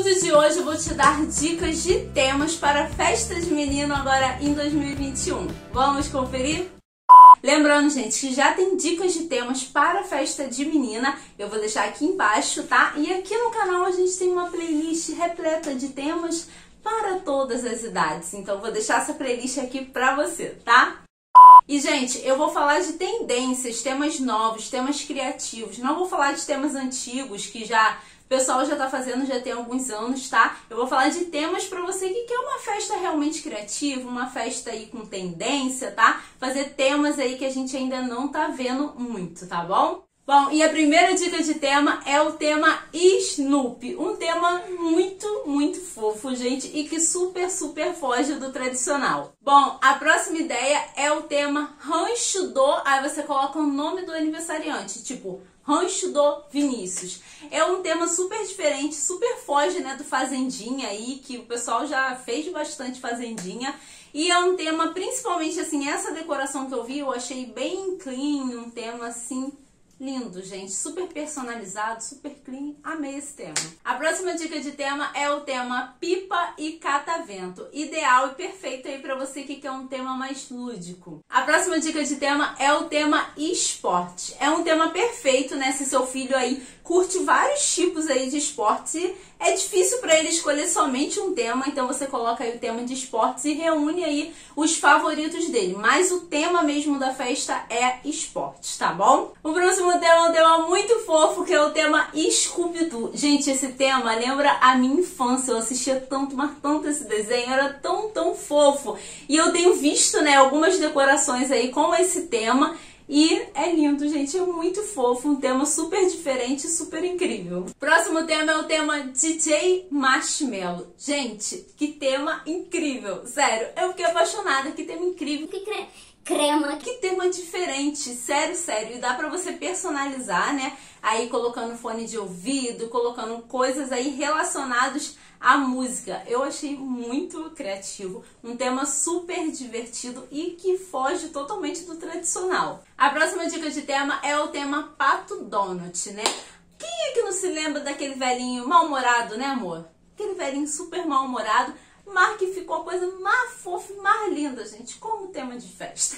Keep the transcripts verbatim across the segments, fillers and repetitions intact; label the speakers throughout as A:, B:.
A: vídeo de hoje eu vou te dar dicas de temas para festa de menino agora em dois mil e vinte e um. Vamos conferir? Lembrando, gente, que já tem dicas de temas para festa de menina, eu vou deixar aqui embaixo, tá? E aqui no canal a gente tem uma playlist repleta de temas para todas as idades, então vou deixar essa playlist aqui pra você, tá? E, gente, eu vou falar de tendências, temas novos, temas criativos, não vou falar de temas antigos que já... o pessoal já tá fazendo, já tem alguns anos, tá? Eu vou falar de temas pra você que quer uma festa realmente criativa, uma festa aí com tendência, tá? Fazer temas aí que a gente ainda não tá vendo muito, tá bom? Bom, e a primeira dica de tema é o tema Snoopy, um tema muito, muito fofo, gente, e que super, super foge do tradicional. Bom, a próxima ideia é o tema Rancho do, aí você coloca o nome do aniversariante, tipo... Rancho do Vinícius. É um tema super diferente, super foge, né, do Fazendinha aí, que o pessoal já fez bastante Fazendinha. E é um tema, principalmente assim, essa decoração que eu vi, eu achei bem clean, um tema assim... lindo, gente, super personalizado, super clean, amei esse tema. A próxima dica de tema é o tema Pipa e Catavento, ideal e perfeito aí pra você que quer um tema mais lúdico. A próxima dica de tema é o tema esporte, é um tema perfeito, né, se seu filho aí curte vários tipos aí de esportes e é difícil para ele escolher somente um tema, então você coloca aí o tema de esportes e reúne aí os favoritos dele, mas o tema mesmo da festa é esportes, tá bom? O próximo tema é um tema muito fofo, que é o tema Scooby-Doo. Gente, esse tema lembra a minha infância, eu assistia tanto, mas tanto esse desenho, era tão, tão fofo. E eu tenho visto, né, algumas decorações aí com esse tema, e é lindo, gente, é muito fofo, um tema super diferente, super incrível. Próximo tema é o tema D J Marshmello. Gente, que tema incrível, sério, eu fiquei apaixonada, que tema incrível.
B: Que cre... crema.
A: Que tema diferente, sério, sério, e dá pra você personalizar, né, aí colocando fone de ouvido, colocando coisas aí relacionadas à música. Eu achei muito criativo, um tema super divertido e que foge totalmente do tradicional. A próxima dica de tema é o tema Pato Donald, né? Quem é que não se lembra daquele velhinho mal-humorado, né, amor? Aquele velhinho super mal-humorado, mas que ficou a coisa mais fofa e mais linda, gente, como tema de festa.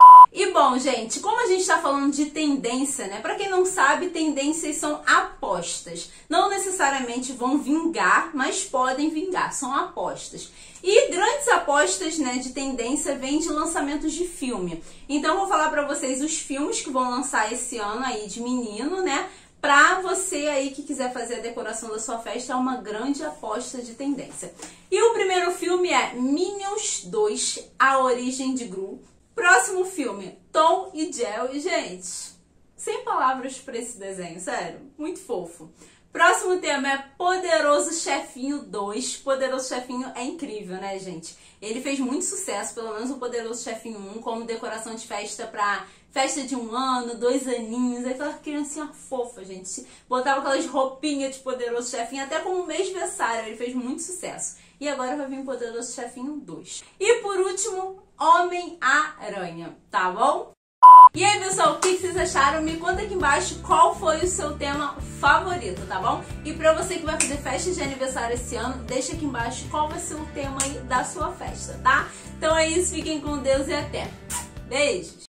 A: E bom, gente, como a gente tá falando de tendência, né? Pra quem não sabe, tendências são apostas. Não necessariamente vão vingar, mas podem vingar, são apostas. E grandes apostas, né, de tendência vêm de lançamentos de filme. Então, eu vou falar pra vocês os filmes que vão lançar esse ano aí de menino, né? Pra você aí que quiser fazer a decoração da sua festa, é uma grande aposta de tendência. E o primeiro filme é Minions dois, A Origem de Gru. Próximo filme, Tom e Jerry. Gente, sem palavras pra esse desenho, sério, muito fofo. Próximo tema é Poderoso Chefinho dois. Poderoso Chefinho é incrível, né, gente? Ele fez muito sucesso, pelo menos o Poderoso Chefinho um, como decoração de festa pra festa de um ano, dois aninhos, aquela criancinha fofa, gente. Botava aquelas roupinhas de Poderoso Chefinho, até como mêsversário, ele fez muito sucesso. E agora vai vir o Poderoso Chefinho dois. E por último, Homem-Aranha, tá bom? E aí, pessoal, o que vocês acharam? Me conta aqui embaixo qual foi o seu tema favorito, tá bom? E pra você que vai fazer festa de aniversário esse ano, deixa aqui embaixo qual vai ser o tema aí da sua festa, tá? Então é isso, fiquem com Deus e até. Beijos!